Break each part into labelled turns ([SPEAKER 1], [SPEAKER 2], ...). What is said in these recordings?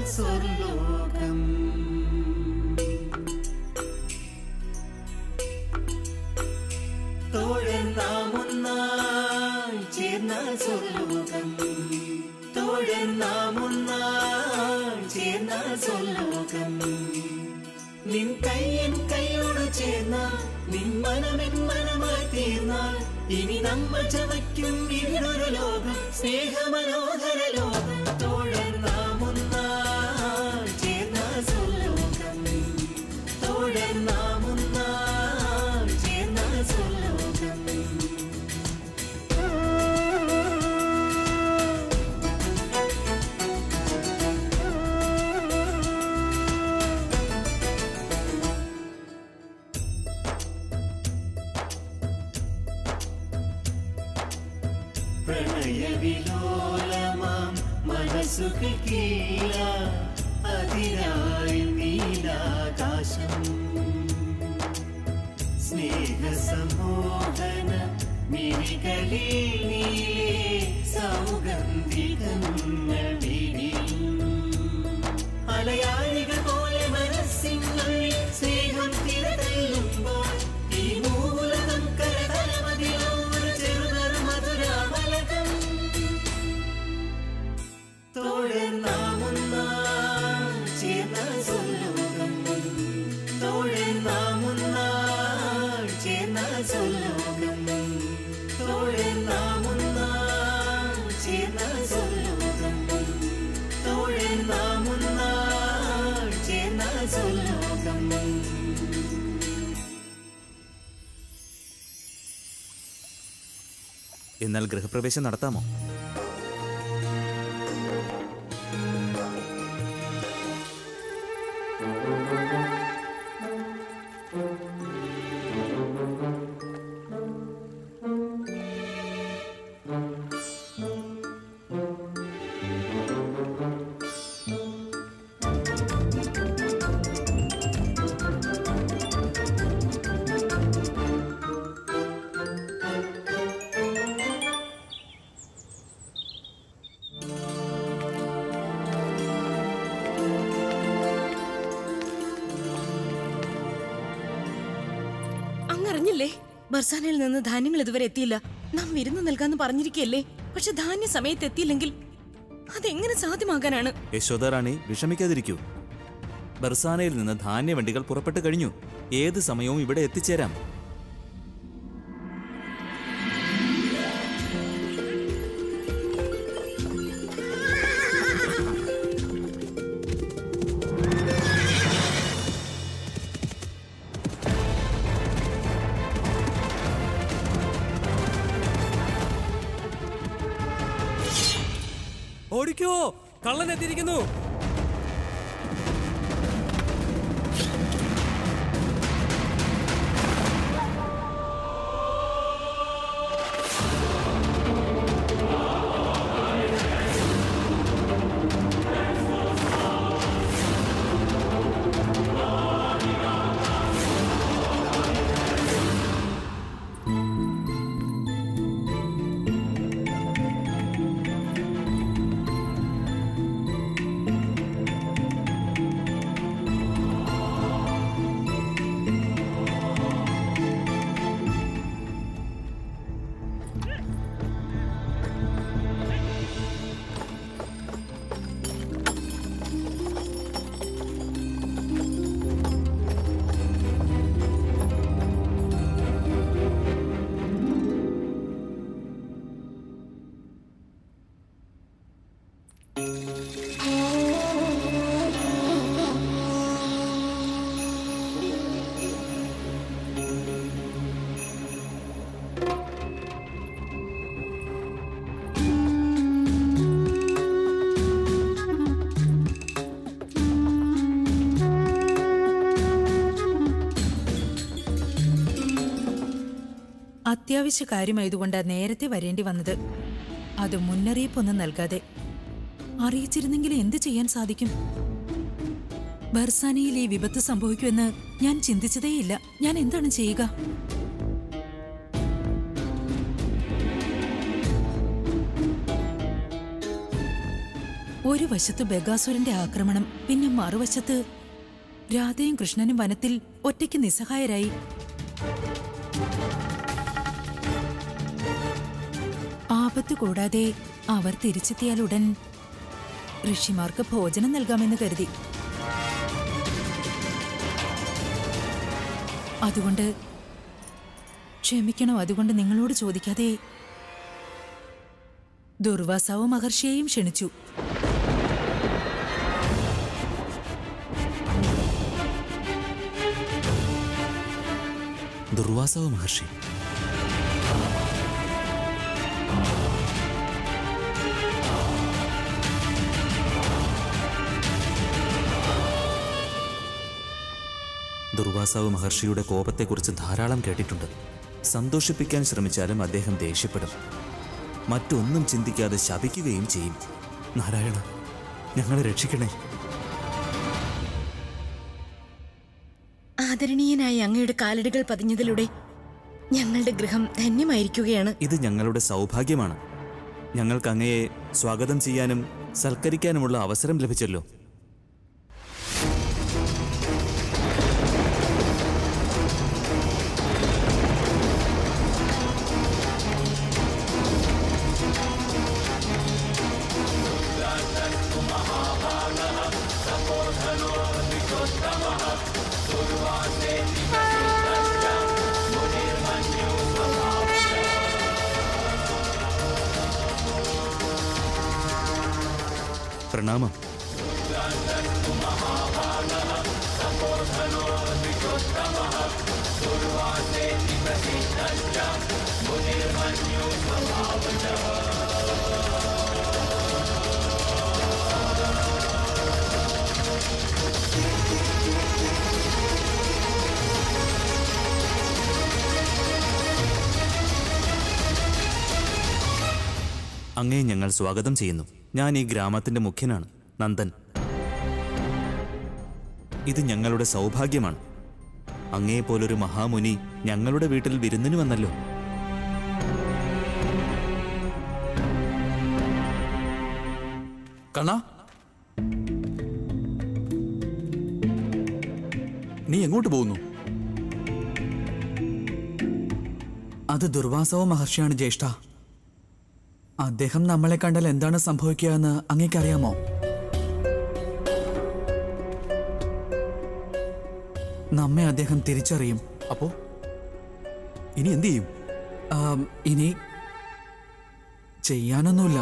[SPEAKER 1] സ്വർലോകം. തോഴൻ നാം ഒന്നായി ചേർന്നാൽ സ്വർലോകം. തോഴൻ നാം ഒന്നായി ചേർന്നാൽ സ്വർലോകം. നിൻ കൈയൻ കൈയോട് ചേർന്നാൽ, നിൻ മനമെൻ മനമായി തീർന്നാൽ, ഇനി നമ്മൾ ചമയ്ക്കും ഇവിടൊരു ലോകം, സ്നേഹമനോഹര ലോകം. തോഴൻ നാം ഒന്നായി ചേർന്നാൽ സ്വർലോകം. തോഴൻ നാം ഒന്നായി ചേർന്നാൽ സ്വർലോകം. പ്രണയവിലോലമാം മനസ്സുകൾക്കീല അതിരായി നീലാകാശം. സ്നേഹസമോഹന മിഴികളിൽ നീലേ സൗഗന്ധികങ്ങൾ വിരിയും. അലയാഴികൾ പോലെ മനസ്സിനുള്ളിൽ സ്നേഹം തിരതല്ലുമ്പോൾ, ഈ മൂലകം കരതലമതിലൊരു ചെറുനറു മധുരാമലകം. തോഴൻ നാം ഒന്നായി ചേർന്നാൽ സ്വർലോകം. തോഴൻ നാം ഒന്നായി ചേർന്നാൽ സ്വർലോകം. തോഴൻ നാം ഒന്നായി ചേർന്നാൽ സ്വർലോകം. തോഴൻ നാം ഒന്നായി ചേർന്നാൽ സ്വർലോകം.
[SPEAKER 2] എന്നാൽ ഗൃഹപ്രവേശം നടത്താമോ?
[SPEAKER 3] അങ്ങറിഞ്ഞില്ലേ, ബർസാനയിൽ നിന്ന് ധാന്യങ്ങൾ ഇതുവരെ എത്തിയില്ല. നാം വിരുന്ന് നൽകാന്ന് പറഞ്ഞിരിക്കല്ലേ. പക്ഷെ ധാന്യ സമയത്ത് എത്തിയില്ലെങ്കിൽ അതെങ്ങനെ സാധ്യമാകാനാണ്?
[SPEAKER 2] യശോദ റാണി വിഷമിക്കാതിരിക്കൂ. ബർസാനയിൽ നിന്ന് ധാന്യവണ്ടികൾ പുറപ്പെട്ടു കഴിഞ്ഞു. ഏത് സമയവും ഇവിടെ എത്തിച്ചേരാം.
[SPEAKER 4] ഓടിക്കോ, കള്ളൻ എത്തിയിരിക്കുന്നു.
[SPEAKER 5] അത്യാവശ്യ കാര്യമായതുകൊണ്ട് നേരത്തെ വരേണ്ടി വന്നത്. അത് മുന്നറിയിപ്പൊന്നും നൽകാതെ. അറിയിച്ചിരുന്നെങ്കിൽ എന്ത് ചെയ്യാൻ സാധിക്കും? ബർസാനയിൽ ഈ വിപത്ത് സംഭവിക്കുമെന്ന് ഞാൻ ചിന്തിച്ചതേയില്ല. ഞാൻ എന്താണ് ചെയ്യുക? ഒരു വശത്ത് ബഗാസുരന്റെ ആക്രമണം, പിന്നെ മറുവശത്ത് രാധയും കൃഷ്ണനും വനത്തിൽ ഒറ്റയ്ക്ക് നിസ്സഹായരായി. ആപത്ത് കൂടാതെ അവർ തിരിച്ചെത്തിയാലുടൻ ഋഷിമാർക്ക് ഭോജനം നൽകാമെന്ന് കരുതി. അതുകൊണ്ട് ക്ഷമിക്കണം, അതുകൊണ്ട് നിങ്ങളോട് ചോദിക്കാതെ ദുർവാസാവ് മഹർഷിയെയും ക്ഷണിച്ചു.
[SPEAKER 2] ദുർവാസാവ് മഹർഷി? ദുർവാസാവ് മഹർഷിയുടെ കോപത്തെക്കുറിച്ച് ധാരാളം കേട്ടിട്ടുണ്ട്. സന്തോഷിപ്പിക്കാൻ ശ്രമിച്ചാലും അദ്ദേഹം ദേഷ്യപ്പെടും. മറ്റൊന്നും ചിന്തിക്കാതെ ശപിക്കുകയും ചെയ്യും. നാരായണ, ഞങ്ങളെ രക്ഷിക്കണേ.
[SPEAKER 3] ആദരണീയനായ അങ്ങയുടെ കാലടികൾ പതിഞ്ഞതിലൂടെ ഞങ്ങളുടെ ഗൃഹം ധന്യമായിരിക്കുകയാണ്.
[SPEAKER 2] ഇത് ഞങ്ങളുടെ സൗഭാഗ്യമാണ്. ഞങ്ങൾക്ക് അങ്ങയെ സ്വാഗതം ചെയ്യാനും സൽക്കരിക്കാനുമുള്ള അവസരം ലഭിച്ചല്ലോ. പ്രണാമം. അങ്ങയെ ഞങ്ങൾ സ്വാഗതം ചെയ്യുന്നു. ഞാൻ ഈ ഗ്രാമത്തിന്റെ മുഖ്യനാണ്, നന്ദൻ. ഇത് ഞങ്ങളുടെ സൗഭാഗ്യമാണ്. അങ്ങയെപ്പോലൊരു മഹാമുനി ഞങ്ങളുടെ വീട്ടിൽ വിരുന്നിന് വന്നല്ലോ.
[SPEAKER 6] കണ്ണാ, നീ എങ്ങോട്ട് പോകുന്നു?
[SPEAKER 7] അത് ദുർവാസാവ് മഹർഷിയാണ് ജ്യേഷ്ഠ. അദ്ദേഹം നമ്മളെ കണ്ടാൽ എന്താണ് സംഭവിക്കുക എന്ന് അങ്ങേക്കറിയാമോ? നമ്മെ അദ്ദേഹം തിരിച്ചറിയും.
[SPEAKER 6] അപ്പോ ഇനി എന്തു ചെയ്യും?
[SPEAKER 7] ഇനി ചെയ്യാനൊന്നുമില്ല.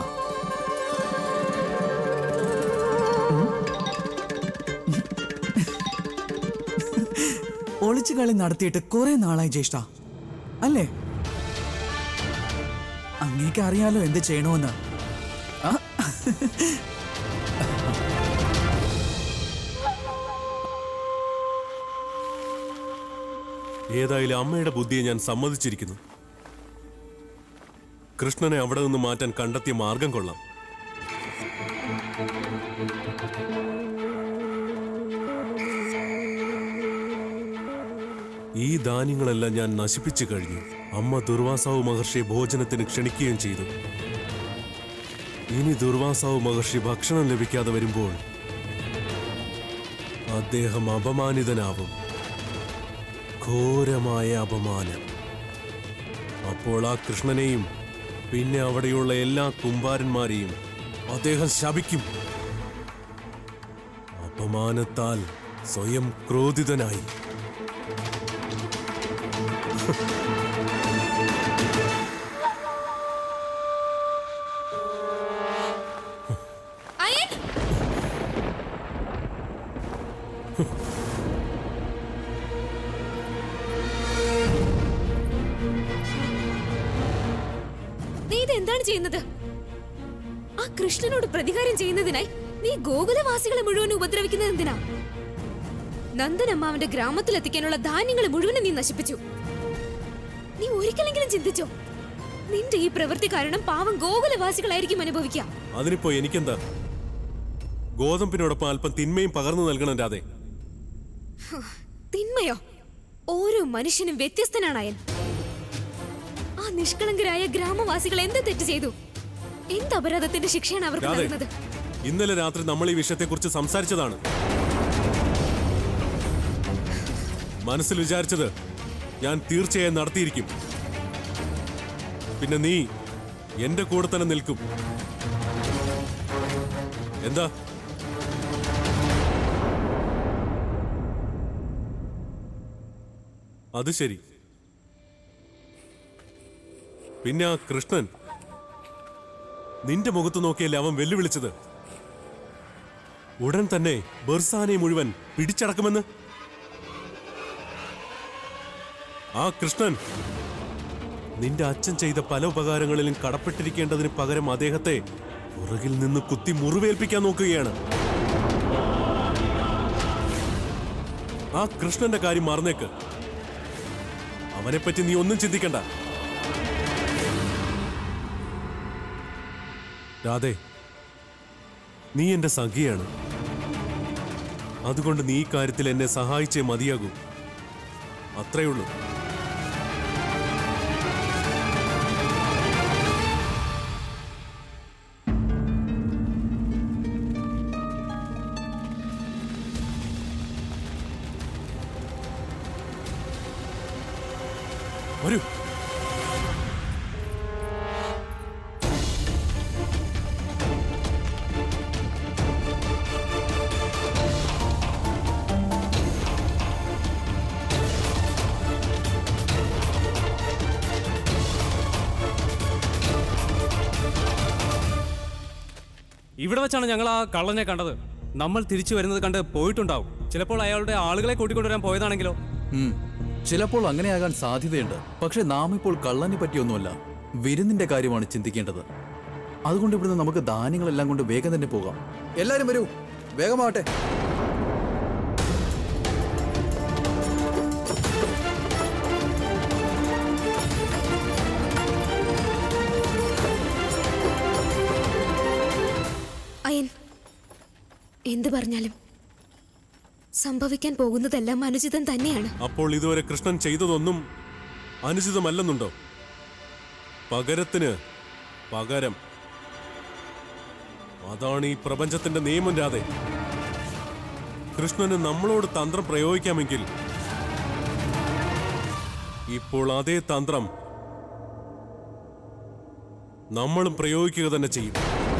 [SPEAKER 7] ഒളിച്ചുകളി നടത്തിയിട്ട് കുറെ നാളായി ജ്യേഷ്ഠ, അല്ലേ? അങ്ങേക്ക് അറിയാലോ എന്ത് ചെയ്യണമെന്ന്.
[SPEAKER 8] ഏതായാലും അമ്മയുടെ ബുദ്ധിയെ ഞാൻ സമ്മതിച്ചിരിക്കുന്നു. കൃഷ്ണനെ അവിടെ നിന്ന് മാറ്റാൻ കണ്ടെത്തിയ മാർഗം കൊള്ളാം. ഈ ധാന്യങ്ങളെല്ലാം ഞാൻ നശിപ്പിച്ചു കഴിഞ്ഞു. അമ്മ ദുർവാസാവ് മഹർഷിയെ ഭോജനത്തിന് ക്ഷണിക്കുകയും ചെയ്തു. ഇനി ദുർവാസാവ് മഹർഷി ഭക്ഷണം ലഭിക്കാതെ വരുമ്പോൾ അദ്ദേഹം അപമാനിതനാവും. ഘോരമായ അപമാനം. അപ്പോൾ ആ കൃഷ്ണനെയും പിന്നെ അവിടെയുള്ള എല്ലാ കുമ്പാരന്മാരെയും അദ്ദേഹം ശപിക്കും. അപമാനത്താൽ സ്വയം ക്രോധിതനായി.
[SPEAKER 9] നീ ഇതെന്താണ് ചെയ്യുന്നത്? ആ കൃഷ്ണനോട് പ്രതികാരം ചെയ്യുന്നതിനായി നീ ഗോകുലവാസികളെ മുഴുവൻ ഉപദ്രവിക്കുന്നത് എന്തിനാ? നന്ദനമ്മാവന്റെ ഗ്രാമത്തിലെത്തിക്കാനുള്ള ധാന്യങ്ങൾ മുഴുവനും നീ നശിപ്പിച്ചു. നീ ഒരിക്കലെങ്കിലും ചിന്തിച്ചോ? നിന്റെ ഈ പ്രവൃത്തി കാരണം പാവം ഗോകുലവാസികളായിരിക്കും അനുഭവിക്കുക.
[SPEAKER 8] അതിനിപ്പോ എനിക്കെന്താ? ഗോതമ്പിനോടൊപ്പം അല്പം തിന്മയും പകർന്നു നൽകണം രാധേ.
[SPEAKER 9] തിന്മയോ? ഓരോ മനുഷ്യനും വ്യത്യസ്തനാണ് അയൻ. ആ നിഷ്കളങ്കരായ ഗ്രാമവാസികൾ എന്ത് തെറ്റ് ചെയ്തു? എന്ത് അപരാധത്തിന്റെ ശിക്ഷയാണ് അവർക്ക് നൽകുന്നത്?
[SPEAKER 8] ഇന്നലെ രാത്രി നമ്മൾ ഈ വിഷയത്തെക്കുറിച്ച് സംസാരിച്ചതാണ്. മനസ്സിൽ വിചാരിച്ചത് ഞാൻ തീർച്ചയായും നടത്തിയിരിക്കും. പിന്നെ നീ എന്റെ കൂടെ തന്നെ നിൽക്കും. എന്താ? അത് ശരി. പിന്നെ ആ കൃഷ്ണൻ നിന്റെ മുഖത്ത് നോക്കിയല്ലേ അവൻ വെല്ലുവിളിച്ചത്? ഉടൻ തന്നെ ബർസാനെ മുഴുവൻ പിടിച്ചടക്കുമെന്ന്. ആ കൃഷ്ണൻ നിന്റെ അച്ഛൻ ചെയ്ത പല ഉപകാരങ്ങളിലും കടപ്പെട്ടിരിക്കേണ്ടതിന് പകരം അദ്ദേഹത്തെ പുറകിൽ നിന്ന് കുത്തി മുറിവേൽപ്പിക്കാൻ നോക്കുകയാണ്. ആ കൃഷ്ണന്റെ കാര്യം മറന്നേക്ക്. അവനെപ്പറ്റി നീ ഒന്നും ചിന്തിക്കണ്ട. രാധേ, നീ എന്റെ സഖിയാണ്. അതുകൊണ്ട് നീ ഈ കാര്യത്തിൽ എന്നെ സഹായിച്ചേ മതിയാകൂ. അത്രയുള്ളൂ. വരൂ.
[SPEAKER 4] ഇവിടെ വെച്ചാണ് ഞങ്ങൾ ആ കള്ളനെ കണ്ടത്. നമ്മൾ തിരിച്ചു വരുന്നത് കണ്ട് പോയിട്ടുണ്ടാവും. ചിലപ്പോൾ അയാളുടെ ആളുകളെ കൂട്ടിക്കൊണ്ടുവരാൻ പോയതാണെങ്കിലോ?
[SPEAKER 6] ചിലപ്പോൾ അങ്ങനെയാകാൻ സാധ്യതയുണ്ട്. പക്ഷെ നാം ഇപ്പോൾ കള്ളനെ പറ്റിയൊന്നുമല്ല, വിരുന്നിന്റെ കാര്യമാണ് ചിന്തിക്കേണ്ടത്. അതുകൊണ്ട് ഇവിടുന്ന് നമുക്ക് ധാന്യങ്ങളെല്ലാം കൊണ്ട് വേഗം തന്നെ പോകാം. എല്ലാരും വരൂ, വേഗമാവട്ടെ.
[SPEAKER 9] അയൻ, എന്ത് പറഞ്ഞാലും സംഭവിക്കാൻ പോകുന്നതെല്ലാം അനുചിതം തന്നെയാണ്.
[SPEAKER 8] അപ്പോൾ ഇതുവരെ കൃഷ്ണൻ ചെയ്തതൊന്നും അനുചിതമല്ലെന്നുണ്ടോ? പകരത്തിന് പകരം. അതാണ് ഈ പ്രപഞ്ചത്തിന്റെ നിയമം. രാധേ, കൃഷ്ണന് നമ്മളോട് തന്ത്രം പ്രയോഗിക്കാമെങ്കിൽ ഇപ്പോൾ അതേ തന്ത്രം നമ്മളും പ്രയോഗിക്കുക തന്നെ ചെയ്യും.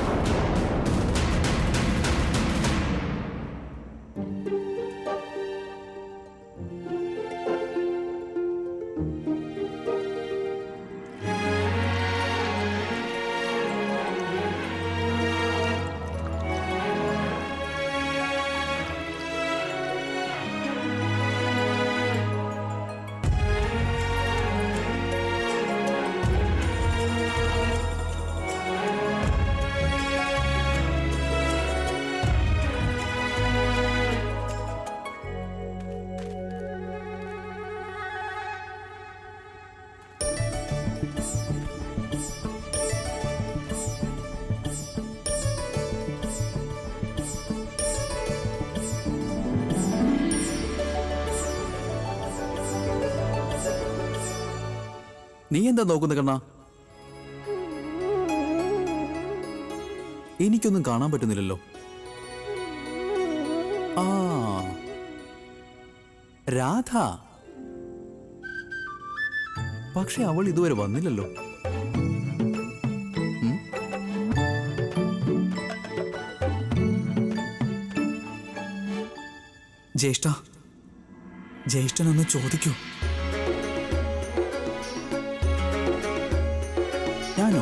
[SPEAKER 6] നീ എന്താ നോക്കുന്ന കണ്ണാ? എനിക്കൊന്നും കാണാൻ പറ്റുന്നില്ലല്ലോ. ആ, രാധ. പക്ഷെ അവൾ ഇതുവരെ വന്നില്ലല്ലോ.
[SPEAKER 7] ജ്യേഷ്ഠ, ജ്യേഷ്ഠനൊന്ന് ചോദിക്കൂ.
[SPEAKER 6] ഞാനോ?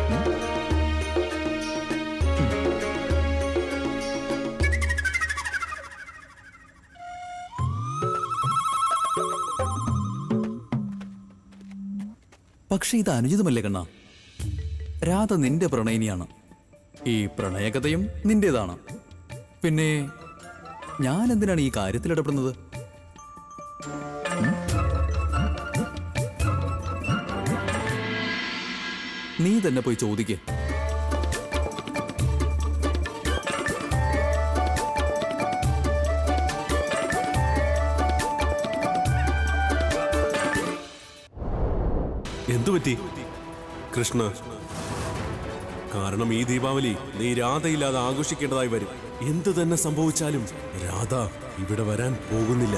[SPEAKER 6] പക്ഷെ ഇത് അനുചിതമല്ലേ കണ്ണ? രാധ നിന്റെ പ്രണയിനിയാണ്. ഈ പ്രണയകഥയും നിന്റേതാണ്. പിന്നെ ഞാൻ എന്തിനാണ് ഈ കാര്യത്തിൽ ഇടപെടുന്നത്? നീ തന്നെ പോയി ചോദിക്കേ.
[SPEAKER 8] എന്തുപറ്റി കൃഷ്ണ? കാരണം ഈ ദീപാവലി നീ രാധയില്ലാതെ ആഘോഷിക്കേണ്ടതായി വരും. എന്തു തന്നെ സംഭവിച്ചാലും രാധ ഇവിടെ വരാൻ പോകുന്നില്ല.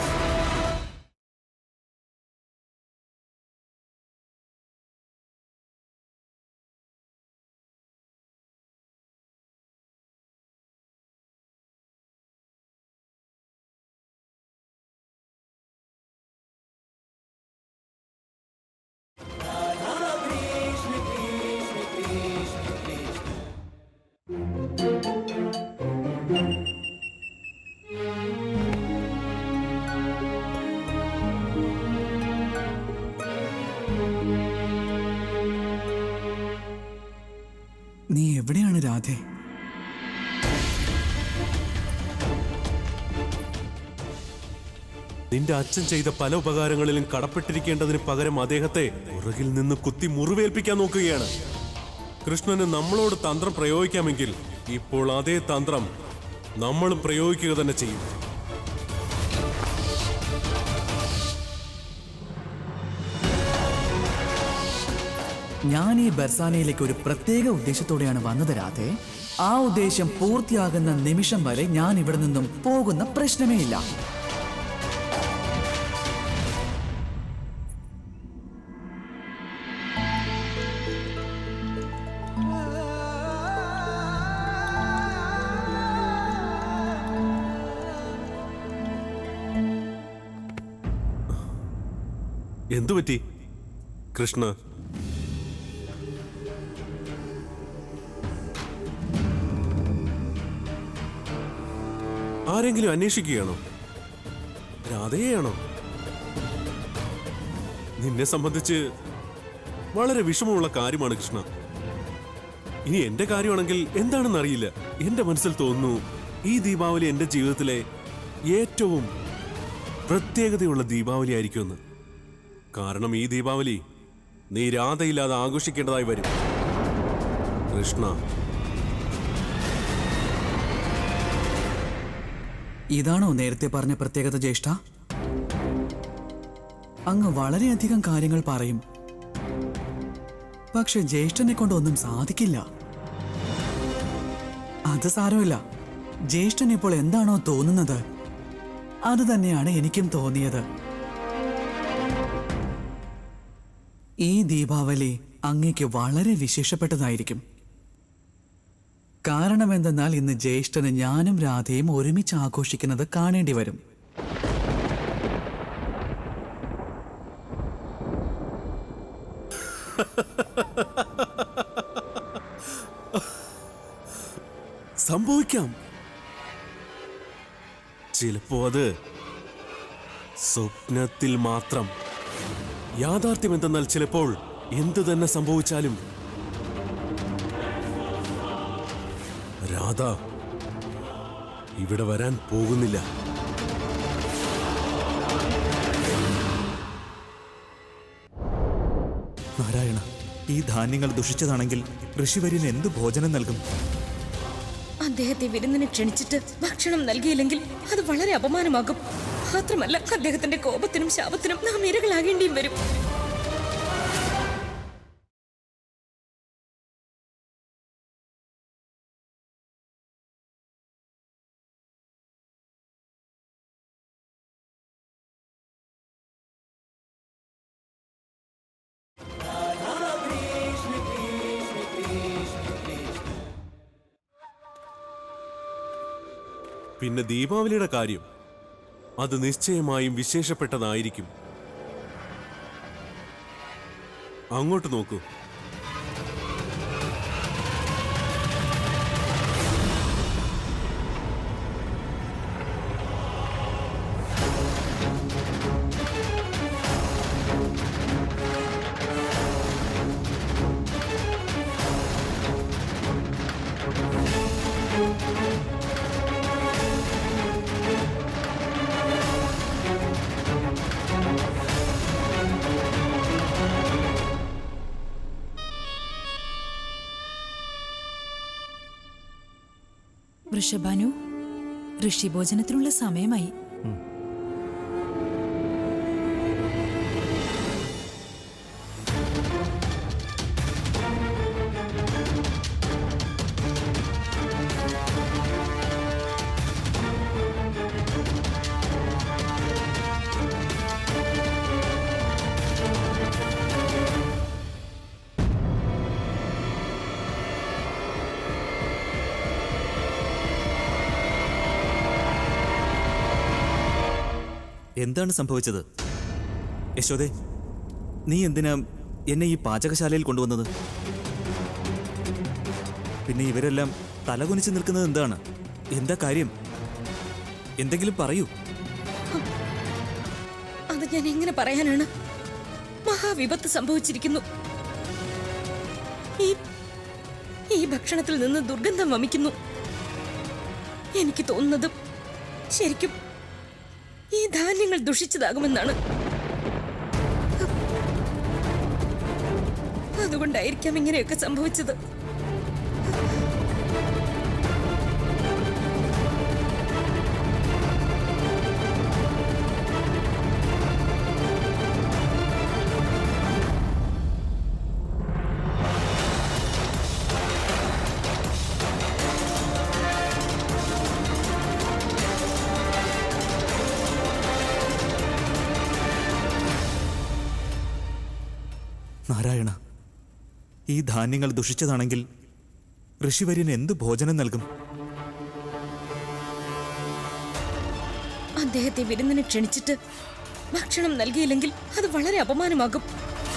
[SPEAKER 7] നീ എവിടെയാണ് രാധേ?
[SPEAKER 8] നിന്റെ അച്ഛൻ ചെയ്ത പല ഉപകാരങ്ങളിലും കടപ്പെട്ടിരിക്കേണ്ടതിന് പകരം അദ്ദേഹത്തെ പുറകിൽ നിന്ന് കുത്തി മുറിവേൽപ്പിക്കാൻ നോക്കുകയാണ്. കൃഷ്ണന് നമ്മളോട് തന്ത്രം പ്രയോഗിക്കാമെങ്കിൽ ഇപ്പോൾ അതേ തന്ത്രം നമ്മളും പ്രയോഗിക്കുക തന്നെ ചെയ്യും.
[SPEAKER 7] ഞാൻ ഈ ബർസാനയിലേക്ക് ഒരു പ്രത്യേക ഉദ്ദേശത്തോടെയാണ് വന്നത് രാധേ. ആ ഉദ്ദേശം പൂർത്തിയാകുന്ന നിമിഷം വരെ ഞാൻ ഇവിടെ നിന്നും പോകുന്ന പ്രശ്നമേ ഇല്ല.
[SPEAKER 8] എന്തുപറ്റി കൃഷ്ണ? ആരെങ്കിലും അന്വേഷിക്കുകയാണോ? രാധയെയാണോ? നിന്നെ സംബന്ധിച്ച് വളരെ വിഷമമുള്ള കാര്യമാണ് കൃഷ്ണ. ഇനി എന്റെ കാര്യമാണെങ്കിൽ എന്താണെന്ന് അറിയില്ല. എന്റെ മനസ്സിൽ തോന്നുന്നു ഈ ദീപാവലി എന്റെ ജീവിതത്തിലെ ഏറ്റവും പ്രത്യേകതയുള്ള ദീപാവലി ആയിരിക്കുമെന്ന്. കാരണം ഈ ദീപാവലി നീ രാധയില്ലാതെ ആഘോഷിക്കേണ്ടതായി വരും കൃഷ്ണ.
[SPEAKER 7] ഇതാണോ നേരത്തെ പറഞ്ഞ പ്രത്യേകത ജ്യേഷ്ഠ? അങ്ങ് വളരെയധികം കാര്യങ്ങൾ പറയും, പക്ഷെ ജ്യേഷ്ഠനെ കൊണ്ടൊന്നും സാധിക്കില്ല. അത് സാരമില്ല. ജ്യേഷ്ഠൻ ഇപ്പോൾ എന്താണോ തോന്നുന്നത് അത് തന്നെയാണ് എനിക്കും തോന്നിയത്. ഈ ദീപാവലി അങ്ങേക്ക് വളരെ വിശേഷപ്പെട്ടതായിരിക്കും. കാരണം എന്തെന്നാൽ ഇന്ന് ജ്യേഷ്ഠന് ഞാനും രാധയും ഒരുമിച്ച് ആഘോഷിക്കുന്നത് കാണേണ്ടി വരും.
[SPEAKER 8] സംഭവിക്കാം. ചിലപ്പോ അത് സ്വപ്നത്തിൽ മാത്രം. യാഥാർത്ഥ്യം എന്തെന്നാൽ ചിലപ്പോൾ എന്തു തന്നെ സംഭവിച്ചാലും രാധ ഇവിടെ വരാൻ പോകുന്നില്ല.
[SPEAKER 2] നാരായണ, ഈ ധാന്യങ്ങൾ ദുഷിച്ചതാണെങ്കിൽ ഋഷിവര്യന് എന്ത് ഭോജനം നൽകും?
[SPEAKER 3] അദ്ദേഹത്തെ വിരുന്നിന് ക്ഷണിച്ചിട്ട് ഭക്ഷണം നൽകിയില്ലെങ്കിൽ അത് വളരെ അപമാനമാകും. മാത്രമല്ല, അദ്ദേഹത്തിന്റെ കോപത്തിനും ശാപത്തിനും നാം ഇരകളാകേണ്ടിയും വരും.
[SPEAKER 8] പിന്നെ ദീപാവലിയുടെ കാര്യം, അത് നിശ്ചയമായും വിശേഷപ്പെട്ടതായിരിക്കും. അങ്ങോട്ട് നോക്കൂ.
[SPEAKER 5] വൃഷഭാനു, ഋഷിഭോജനത്തിനുള്ള സമയമായി.
[SPEAKER 2] എന്താണ് സംഭവിച്ചത്? യശോദേ, നീ എന്തിനാ എന്നെ ഈ പാചകശാലയിൽ കൊണ്ടുവന്നത്? പിന്നെ ഇവരെല്ലാം തലകുനിച്ച് നിൽക്കുന്നത് എന്താണ്? എന്താ കാര്യം? എന്തെങ്കിലും പറയൂ.
[SPEAKER 3] അത് ഞാൻ എങ്ങനെ പറയാനാണ്? മഹാവിപത്ത് സംഭവിച്ചിരിക്കുന്നു. ഈ ഭക്ഷണത്തിൽ നിന്ന് ദുർഗന്ധം വമിക്കുന്നു. എനിക്ക് തോന്നുന്നത് ശരിക്കും ഈ ധാന്യങ്ങൾ ദുഷിച്ചതാകുമെന്നാണ്. അതുകൊണ്ടായിരിക്കാം ഇങ്ങനെയൊക്കെ സംഭവിച്ചത്.
[SPEAKER 2] നാരായണ, ഈ ധാന്യങ്ങൾ ദുഷിച്ചതാണെങ്കിൽ ഋഷിവര്യന് എന്ത് ഭോജനം നൽകും?
[SPEAKER 3] അദ്ദേഹത്തെ വിരുന്നിന് ക്ഷണിച്ചിട്ട് ഭക്ഷണം നൽകിയില്ലെങ്കിൽ അത് വളരെ അപമാനമാകും.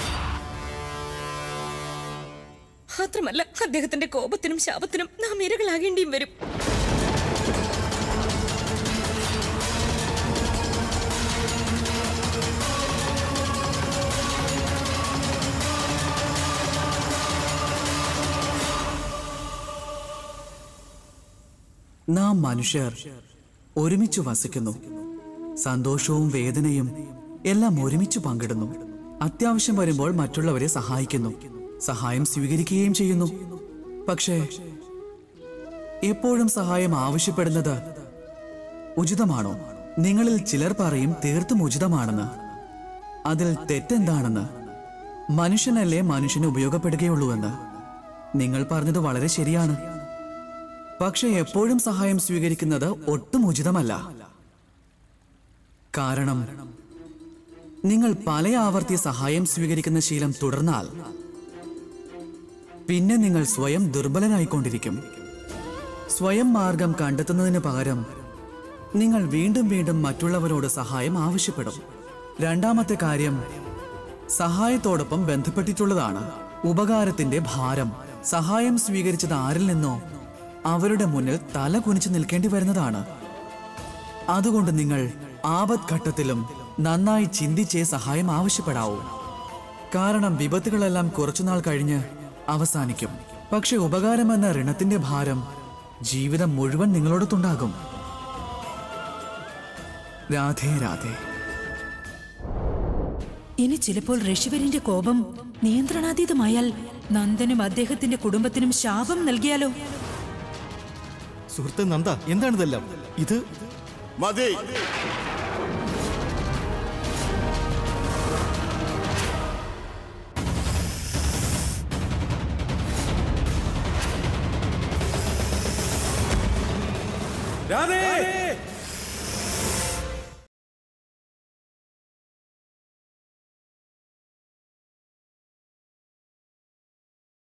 [SPEAKER 3] മാത്രമല്ല, അദ്ദേഹത്തിന്റെ കോപത്തിനും ശാപത്തിനും നാം ഇരകളാകേണ്ടിയും വരും.
[SPEAKER 7] നാം മനുഷ്യർ ഒരുമിച്ചു വസിക്കുന്നു. സന്തോഷവും വേദനയും എല്ലാം ഒരുമിച്ചു പങ്കിടുന്നു. അത്യാവശ്യം വരുമ്പോൾ മറ്റുള്ളവരെ സഹായിക്കുന്നു, സഹായം സ്വീകരിക്കുകയും ചെയ്യുന്നു. പക്ഷേ എപ്പോഴും സഹായം ആവശ്യപ്പെടുന്നത് ഉചിതമാണോ? നിങ്ങളിൽ ചിലർ പറയും തീർത്തും ഉചിതമാണെന്ന്. അതിൽ തെറ്റെന്താണെന്ന്? മനുഷ്യനല്ലേ മനുഷ്യന് ഉപയോഗപ്പെടുകയുള്ളൂവെന്ന്. നിങ്ങൾ പറഞ്ഞത് വളരെ ശരിയാണ്. പക്ഷെ എപ്പോഴും സഹായം സ്വീകരിക്കുന്നത് ഒട്ടും ഉചിതമല്ല. കാരണം നിങ്ങൾ പല ആവർത്തി സഹായം സ്വീകരിക്കുന്ന ശീലം തുടർന്നാൽ പിന്നെ നിങ്ങൾ സ്വയം ദുർബലനായിക്കൊണ്ടിരിക്കും. സ്വയം മാർഗം കണ്ടെത്തുന്നതിന് പകരം നിങ്ങൾ വീണ്ടും വീണ്ടും മറ്റുള്ളവരോട് സഹായം ആവശ്യപ്പെടും. രണ്ടാമത്തെ കാര്യം സഹായത്തോടൊപ്പം ബന്ധപ്പെട്ടിട്ടുള്ളതാണ്. ഉപകാരത്തിന്റെ ഭാരം. സഹായം സ്വീകരിച്ചത് ആരിൽ നിന്നോ അവരുടെ മുന്നിൽ തല കുനിച്ചു നിൽക്കേണ്ടി വരുന്നതാണ്. അതുകൊണ്ട് നിങ്ങൾ ആപത്ഘട്ടത്തിലും നന്നായി ചിന്തിച്ചേ സഹായം ആവശ്യപ്പെടാവൂ. കാരണം വിപത്തുകളെല്ലാം കുറച്ചുനാൾ കഴിഞ്ഞ് അവസാനിക്കും. പക്ഷെ ഉപകാരമെന്ന ഋണത്തിന്റെ ഭാരം ജീവിതം മുഴുവൻ നിങ്ങളോടൊത്തുണ്ടാകും. രാധേ രാധേ.
[SPEAKER 5] ഇനി ചിലപ്പോൾ ഋഷിവര്യന്റെ കോപം നിയന്ത്രണാതീതമായാൽ നന്ദനും അദ്ദേഹത്തിന്റെ കുടുംബത്തിനും ശാപം നൽകിയാലോ?
[SPEAKER 10] സുഹൃത്ത് നന്ദ, എന്താണിതെല്ലാം? ഇത്
[SPEAKER 11] മതി.
[SPEAKER 8] രാധേ!